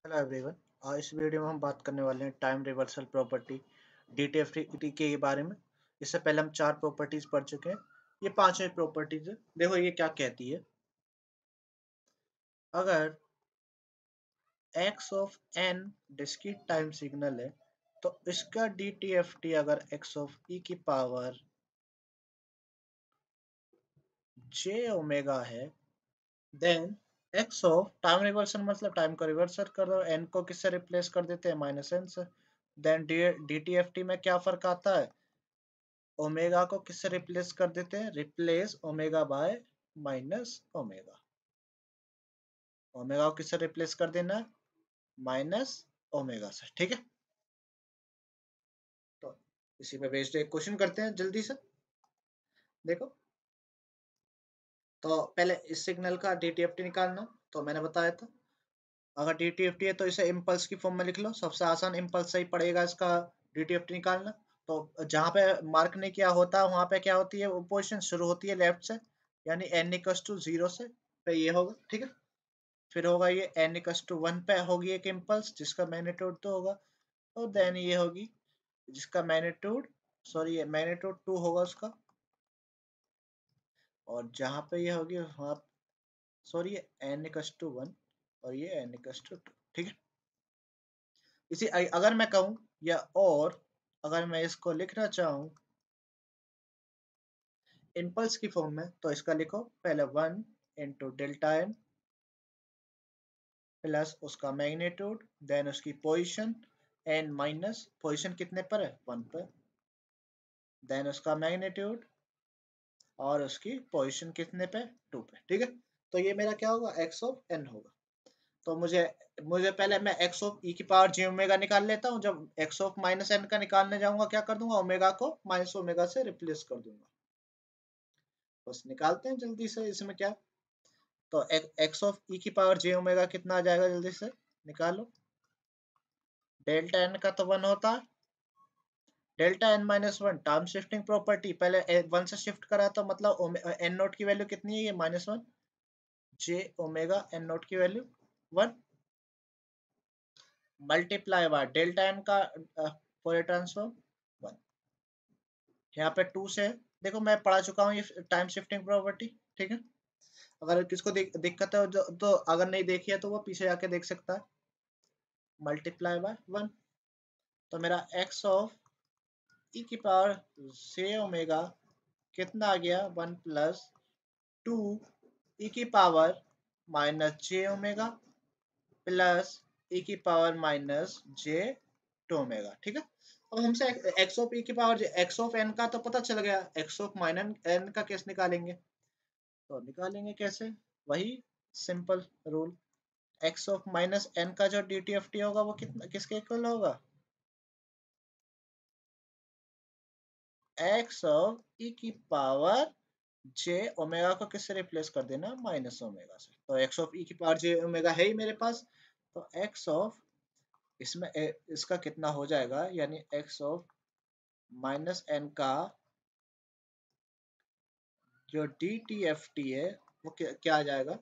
Hello everyone. इस video में हम बात करने वाले हैं टाइम रिवर्सल प्रॉपर्टी DTFT के बारे में। इससे पहले हम 4 प्रॉपर्टीज पढ़ चुके हैं। ये 5वीं प्रॉपर्टीज है। देखो ये क्या कहती है, अगर x of n discrete time signal है तो इसका DTFT अगर x ऑफ e की पावर j ओमेगा है, then x of time reversal मतलब टाइम को रिवर्सल कर दो, n को किससे रिप्लेस कर देते हैं, -n से। देन DTFT में क्या फर्क आता है, ओमेगा को किससे रिप्लेस कर देते हैं, replace omega by minus omega. Omega को किससे रिप्लेस कर देना है, माइनस ओमेगा से। ठीक है, तो इसी पे बेस्ड एक क्वेश्चन करते हैं जल्दी से। देखो, तो पहले इस सिग्नल का DTFT निकालना, तो मैंने बताया था अगर DTFT है तो इसे इम्पल्स की फॉर्म में लिख लो। सबसे आसान इम्पल्स से ही पड़ेगा इसका DTFT निकालना। तो जहां पे मार्क नहीं किया होता वहां पे क्या होती है, वो पोजिशन शुरू होती है लेफ्ट से, यानी n इक्वल्स टू 0 से, पे ये होगा। ठीक है, फिर होगा ये n इक्वल्स टू 1 पे होगी एक इम्पल्स जिसका मैग्नीट्यूड 2 होगा, और देन ये होगी जिसका मैग्नीट्यूड, सॉरी ये मैग्नीट्यूड 2 होगा उसका, और जहां पे ये होगी वहां, सॉरी ये n इक्वल्स टू 1 और ये n इक्वल्स टू 2। ठीक है, इसी अगर मैं कहूं या और अगर मैं इसको लिखना चाहूं इम्पल्स की फॉर्म में, तो इसका लिखो पहले 1 इंटू डेल्टा एन प्लस उसका मैग्नीट्यूड, देन उसकी पोजीशन एन माइनस पोजीशन कितने पर है, 1 पर, देन उसका मैग्नीट्यूड और उसकी पोजीशन कितने पे, 2 पे। ठीक है, तो ये मेरा क्या होगा, एक्स ऑफ एन होगा। तो मुझे मुझे पहले मैं एक्स ऑफ ई की पावर जे ओमेगा निकाल लेता हूँ। जब एक्स ऑफ माइनस एन का निकालने जाऊंगा क्या कर दूंगा, ओमेगा को माइनस ओमेगा से रिप्लेस कर दूंगा। बस निकालते हैं जल्दी से इसमें क्या, तो एक्स ऑफ ई की पावर जे ओमेगा कितना आ जाएगा, जल्दी से निकालो। डेल्टा एन का तो 1 होता है, delta N minus 1 time shifting property, पहले 1 से शिफ्ट करा तो मतलब एन नोट की वैल्यू कितनी है, ये -1, जे ओमेगा एन नोट की value 1 multiply by delta N का फोरियर ट्रांसफॉर्म 1। यहाँ पे 2 से, देखो मैं पढ़ा चुका हूँ ये टाइम शिफ्टिंग प्रॉपर्टी। ठीक है, अगर किसको दिक्कत है तो अगर नहीं देखी है तो वो पीछे जाके देख सकता है। मल्टीप्लाई बाय 1, तो मेरा एक्स ऑफ ई की पावर जे ओमेगा कितना आ गया, 1 प्लस 2 ई की power minus J omega plus E की power minus J two omega. ठीक है, अब हमसे एक्स ऑफ ई की पावर एक्स ऑफ एन का तो पता चल गया, एक्स ऑफ माइनस एन का कैसे निकालेंगे, तो निकालेंगे कैसे, वही simple rule, X of minus N का जो DTFT होगा वो कितना किसके इक्वल होगा, एक्स ऑफ ई की पावर जे ओमेगा को किससे रिप्लेस कर देना, माइनस ओमेगा से। तो एक्स ऑफ ई की पावर जे ओमेगा है ही मेरे पास, तो एक्स ऑफ इसमें इसका कितना हो जाएगा, यानी एक्स ऑफ माइनस एन का जो DTFT है वो क्या आ जाएगा,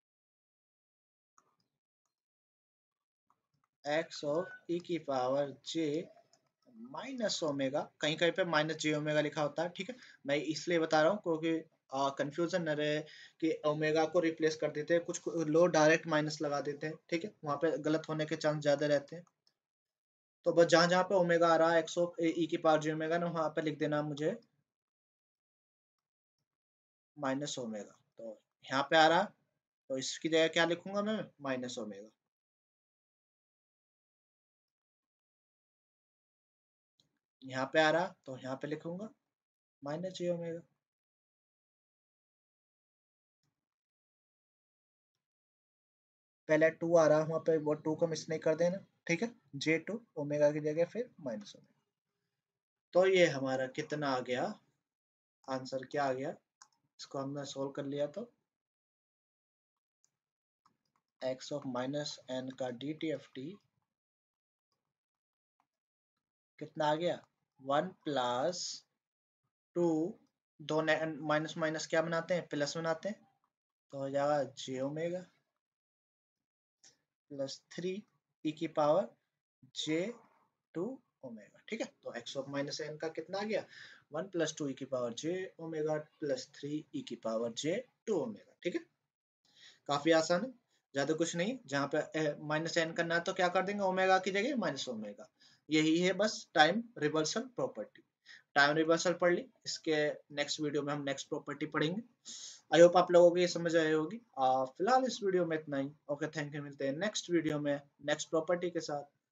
एक्स ऑफ ई की पावर जे माइनस ओमेगा, कहीं कहीं पे माइनस जे ओमेगा लिखा होता है। ठीक है, मैं इसलिए बता रहा हूँ क्योंकि कंफ्यूजन न रहे कि ओमेगा को रिप्लेस कर देते हैं, कुछ लोग डायरेक्ट माइनस लगा देते हैं। ठीक है, वहां पे गलत होने के चांस ज्यादा रहते हैं। तो बस जहां जहां पे ओमेगा आ रहा है एक्स ऑफ ई की पावर जे ओमेगा ना, वहां पे लिख देना मुझे माइनस ओमेगा। तो यहाँ पे आ रहा, तो इसकी जगह क्या लिखूंगा मैं, माइनस ओमेगा। यहाँ पे आ रहा तो यहाँ पे लिखूंगा माइनस जे ओमेगा। पहले 2 आ रहा वहां पे, वो 2 को मिस नहीं कर देना। ठीक है, J2 ओमेगा की जगह फिर माइनस ओमेगा। तो ये हमारा कितना आ गया, आंसर क्या आ गया, इसको हमने सोल्व कर लिया तो एक्स ऑफ माइनस एन का DTFT कितना आ गया, 1 प्लस 2, दो माइनस माइनस क्या बनाते हैं, प्लस बनाते हैं, तो हो जाएगा जे ओमेगा प्लस 3 ई की पावर जे टू ओमेगा, ठीक है। तो एक्स ऑफ माइनस एन का कितना आ गया, 1 प्लस टू ई की power j omega plus 3 e की पावर जे टू ओमेगा, ठीक है। काफी आसान है, ज्यादा कुछ नहीं। जहाँ पे माइनस एन करना है तो क्या कर देंगे, ओमेगा की जगह माइनस ओमेगा। यही है बस time reversal property. Time reversal पढ़ ली, इसके नेक्स्ट वीडियो में हम नेक्स्ट प्रॉपर्टी पढ़ेंगे। आई होप आप लोगों को ये समझ आई होगी। फिलहाल इस वीडियो में इतना ही। ओके, थैंक यू, मिलते हैं नेक्स्ट वीडियो में नेक्स्ट प्रॉपर्टी के साथ।